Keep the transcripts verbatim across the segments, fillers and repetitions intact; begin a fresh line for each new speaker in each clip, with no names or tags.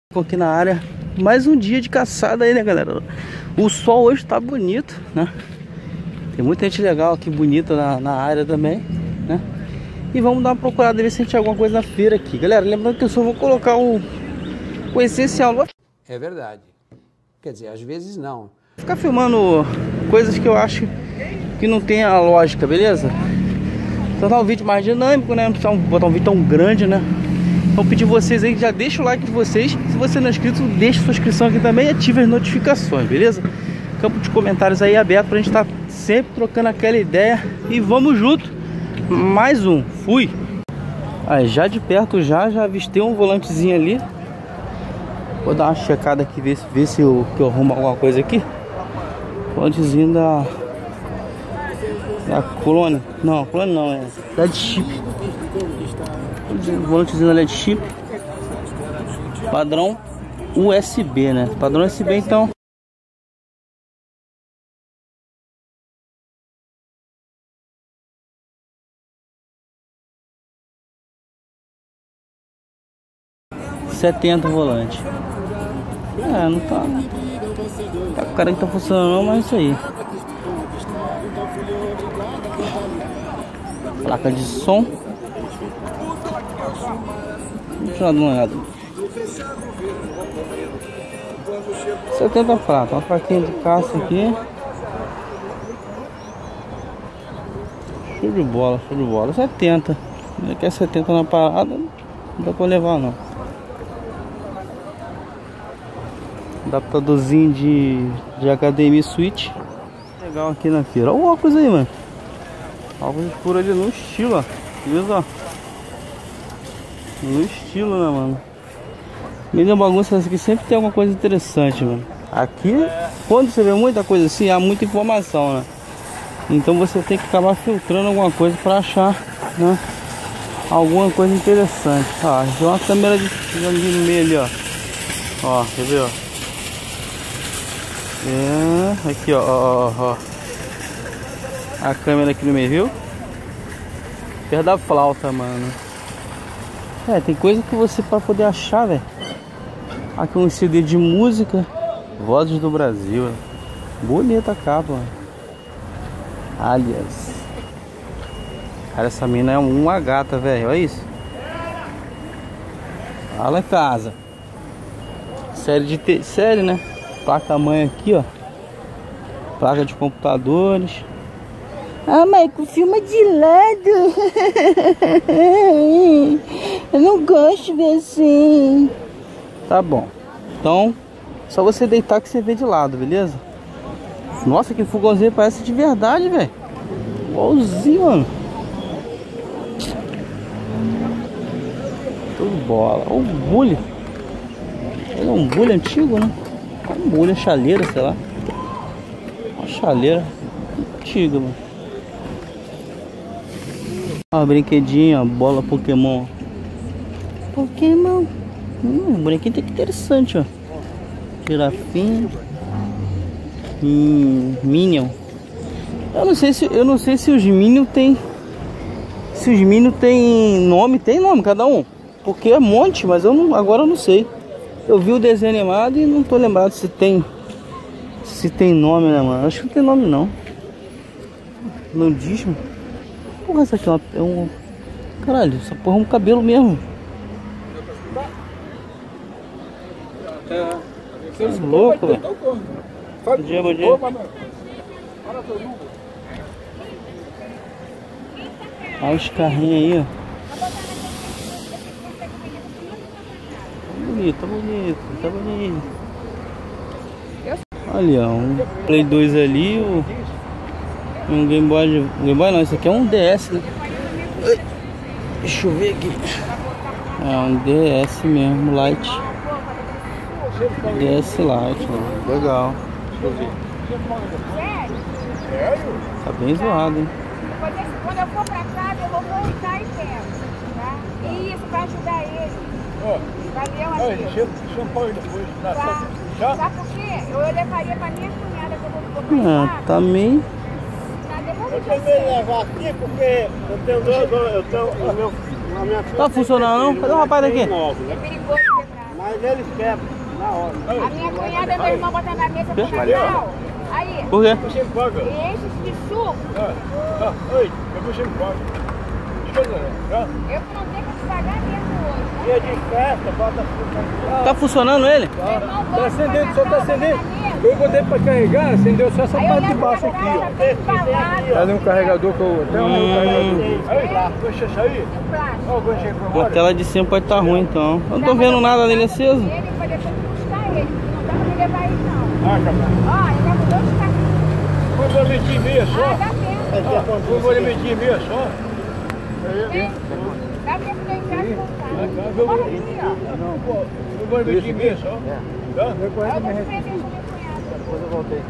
Aqui na área, mais um dia de caçada aí, né, galera? O sol hoje tá bonito, né? Tem muita gente legal aqui, bonita na, na área também, né? E vamos dar uma procurada, ver se a gente tem alguma coisa na feira aqui. Galera, lembrando que eu só vou colocar o, o essencial.
É verdade. Quer dizer, às vezes não.
Vou ficar filmando coisas que eu acho que não tem a lógica, beleza? Tornar um vídeo mais dinâmico, né? Não precisa botar um vídeo tão grande, né? Então pedir vocês aí, já deixa o like de vocês. Se você não é inscrito, deixa sua inscrição aqui também e ative as notificações, beleza? Campo de comentários aí aberto pra gente estar tá sempre trocando aquela ideia. E vamos junto. Mais um. Fui. Aí, já de perto já, já avistei um volantezinho ali. Vou dar uma checada aqui, ver, ver se eu, que eu arrumo alguma coisa aqui. Volantezinho da... Da Colônia. Não, Colônia não, é da de chip. Volantezinho ali é de chip. Padrão U S B, né? Padrão U S B, então. setenta volante. É, não tá. Tá com cara que tá funcionando não, mas é isso aí. Placa de som. Deixa eu dar uma olhada. setenta prata, uma plaquinha de caça aqui. Show de bola, show de bola. setenta. Ele quer setenta na parada, não dá pra levar não. Adaptadorzinho de, de H D M I switch. Legal aqui na feira. Olha o óculos aí, mano. Óculos escuro ali no estilo, ó. Viu, ó? No estilo, né, mano? Mesmo bagunça essa aqui sempre tem alguma coisa interessante, mano. Aqui, quando você vê muita coisa assim, há muita informação, né? Então você tem que acabar filtrando alguma coisa pra achar, né? Alguma coisa interessante. Ó, tem uma câmera de, de meio ali, ó. Ó, quer ver, ó? É, aqui, ó, ó, ó, ó. A câmera aqui no meio, viu? Perto da flauta, mano. É, tem coisa que você para poder achar, velho. Aqui um C D de música, Vozes do Brasil. Bonita a capa, mano. Aliás, cara, essa mina é uma gata, velho. Olha isso. Fala, casa. Série de te... série, né? Placa mãe aqui, ó. Placa de computadores. Ah, Michael, filma de lado. Eu não gosto de ver assim. Tá bom. Então, só você deitar que você vê de lado, beleza? Nossa, que fogãozinho parece de verdade, velho. Igualzinho, mano. Tudo bola. Olha o bully. Ele é um bully antigo, né? Um bully, chaleira, sei lá. Uma chaleira antiga, mano. Ó, brinquedinho, ó, bola Pokémon. Pokémon. Hum, brinquedo que interessante, ó. Girafinha. Hum, Minion. Eu não sei se eu não sei se os Minion tem. Se os Minion tem nome, tem nome cada um. Porque é um monte, mas eu não, agora eu não sei. Eu vi o desenho animado e não tô lembrado se tem. Se tem nome, né, mano? Acho que não tem nome não. Nudismo. Porra, essa aqui é, uma, é um... Caralho, essa porra é um cabelo mesmo. É, que louco, velho. Bom dia, bom dia. Olha os carrinhos aí, ó. Bonito, tá bonito, tá bonito. Olha, um Play dois ali, o... um Game Boy, Game Boy não, isso aqui é um D S, né? Deixa eu ver aqui. É um D S mesmo, Lite. D S Lite, mano. Legal. Deixa eu ver. Tá bem zoado, hein?
Quando eu for pra casa, eu vou voltar e pego, tá? Isso, pra ajudar ele. Valeu, amigo.
Champanhe depois.
Tá. Sabe por quê? Eu levaria pra minha cunhada que eu vou comprar.
Ah, tá meio...
Eu também levar aqui porque eu tenho dois, eu tenho o meu, a minha filha.
Tá funcionando não? Cadê o rapaz daqui?
É perigoso quebrar.
Mas eles quebram na hora.
A minha cunhada e meu irmão botam na mesa pro Natal. Aí,
Por quê?
Você me paga.
e enche de suco.
Ah, ah, oi, eu vou você me paga. Escuta, né?
Eu que não tenho que te pagar mesmo hoje.
Dia de festa, bota açúcar.
Tá funcionando ele?
Meu irmão
Tá
gosta
acendendo,
de
só tá
botar na
acendendo.
mesa.
Eu botei pra carregar, acendeu só essa
Aí eu
parte de
levo
baixo
pra
aqui,
casa,
ó.
bem embalado,
Tá um carregador que eu... Até um
Hum.
carregador. Aí, lá, deixa eu sair.
no plástico.
Ó, o gancho pra
A
fora.
tela de cima pode estar ruim então. Eu não tô vendo nada nele aceso.
Ele foi depois buscar ele, não dá pra me levar ele não.
Ah, capaz.
Ó, ele leva dois carrinhos.
Foi um boletim meia só.
Ah, dá tempo.
Foi um boletim meia só.
Tem. Dá tempo de eu entrar e voltar.
Não,
Bora aqui, ó.
não, pô. Foi um boletim meia só. Tá?
Aí eu vou te presente pra minha cunhada.
Depois eu voltei.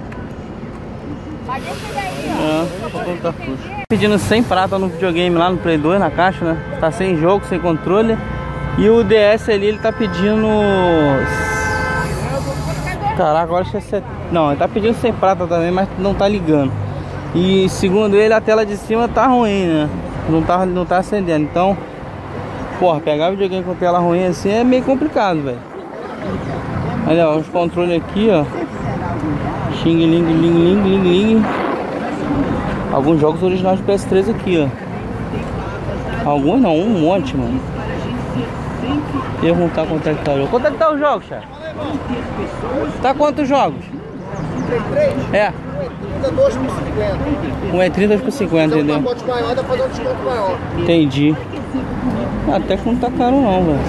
Mas deixa ele aí,
É,
ó. Só pra
tá
você entender.
Pedindo cem prata no videogame lá no Play dois, na caixa, né? Tá sem jogo, sem controle. E o D S ali, ele tá pedindo... Caraca, agora acho que é set... Não, ele tá pedindo cem prata também, mas não tá ligando. E segundo ele, a tela de cima tá ruim, né? Não tá, não tá acendendo. Então, porra, pegar o videogame com tela ruim assim é meio complicado, velho. Olha, ó, os controles aqui, ó. Xing, ling, ling, ling, ling, ling. Alguns jogos originais do P S três aqui, ó. Alguns não, um monte, mano. Perguntar quanto é que tá o jogo. Quanto é que tá o jogo, chefe? Tá quantos jogos? É.
dois por cinquenta.
Um é trinta por cinquenta, entendeu?
pacote maior, dá pra fazer um desconto maior.
Entendi. Até que não tá caro não, velho.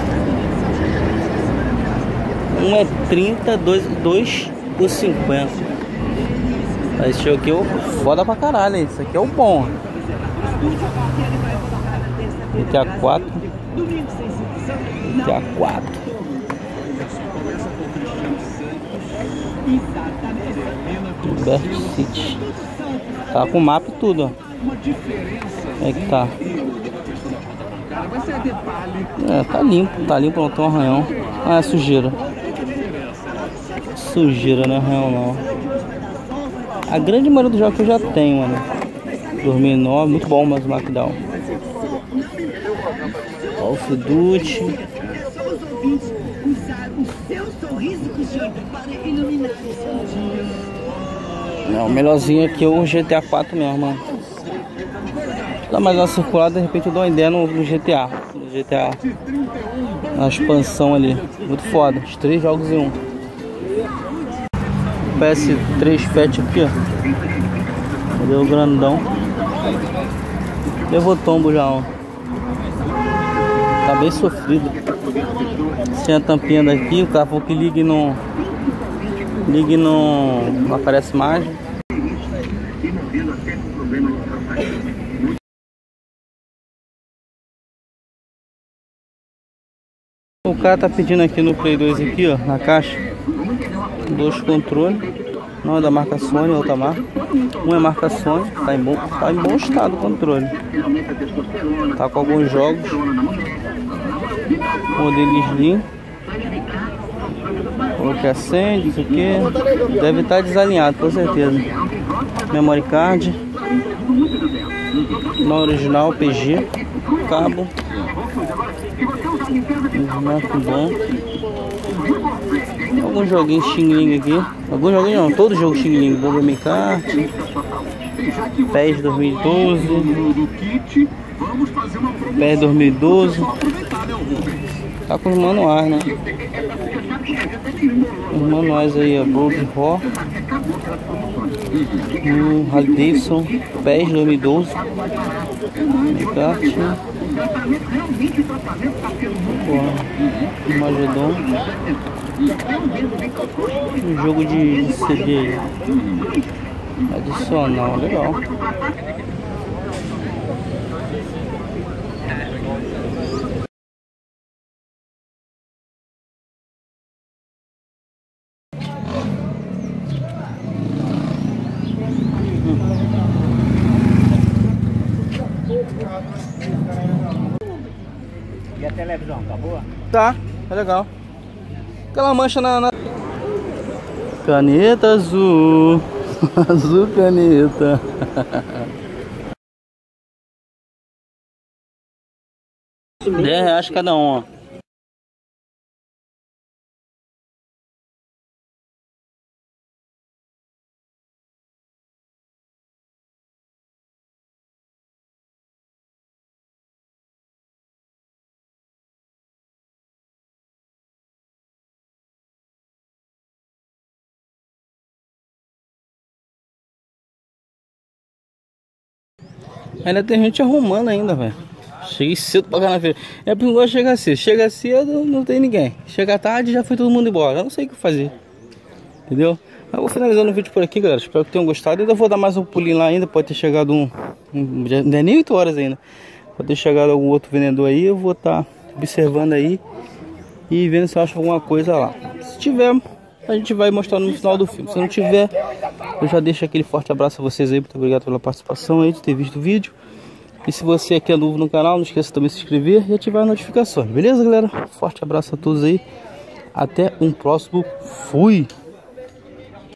Um é trinta, dois, dois por cinquenta. Esse jogo aqui é o foda pra caralho, hein? Isso aqui é o bom. G T A quatro. G T A quatro. Liberty City. Tá com o mapa e tudo, ó. Como é que tá? É, tá limpo, tá limpo, não tem um arranhão. Ah, é sujeira. Sujeira, não é arranhão não. A grande maioria dos jogos que eu já tenho, mano. dois mil e nove, muito bom, mas o Smackdown. Call of Duty. Não, o melhorzinho aqui é o G T A quatro mesmo, mano. Dá mais uma circulada, de repente eu dou uma ideia no, no G T A. No G T A. Na expansão ali. Muito foda. Os três jogos em um. P S três Fat aqui, ó. Cadê o grandão? Levou tombo já, ó. Tá bem sofrido. Sem a tampinha daqui, o cara falou que ligue no... Ligue no... Não aparece mais. O cara tá pedindo aqui no Play dois aqui, ó, na caixa, dois controles. Não é da marca Sony, é outra marca. Um é marca Sony, tá em bom, tá em bom estado o controle. Tá com alguns jogos. Modelo Slim. Coloquei acende, isso aqui. Deve estar desalinhado, com certeza. Memory card. Não original, P G. Cabo. Muito bom. Alguns joguinhos Xing Ling aqui. Alguns joguinhos não, todos os jogos Xing Ling. Bomberman Kart. P E S dois mil e doze. P E S dois mil e doze. Tá com os manuais, né? Os manuais aí, ó. Gold Raw. Hum, Harley Davidson. P E S dois mil e doze. Kart. Magedon. Um jogo de C D adicional, legal.
E a televisão, tá boa?
Tá, é legal. Aquela mancha na, na... Caneta azul. Azul caneta. dez reais cada um, ó. Ainda tem gente arrumando ainda, velho. Cheguei cedo pra cá na feira. É porque eu gosto de chegar cedo. Chega cedo, não tem ninguém. Chega tarde, já foi todo mundo embora. Eu não sei o que fazer. Entendeu? Mas vou finalizando o vídeo por aqui, galera. Espero que tenham gostado. Ainda vou dar mais um pulinho lá ainda. Pode ter chegado um... um já não é nem oito horas ainda. Pode ter chegado algum outro vendedor aí. Eu vou estar tá observando aí. E vendo se eu acho alguma coisa lá. Se tiver, a gente vai mostrar no final do filme. Se não tiver, eu já deixo aquele forte abraço a vocês aí. Muito obrigado pela participação aí, de ter visto o vídeo. E se você aqui é novo no canal, não esqueça também de se inscrever e ativar as notificações. Beleza, galera? Forte abraço a todos aí. Até um próximo. Fui!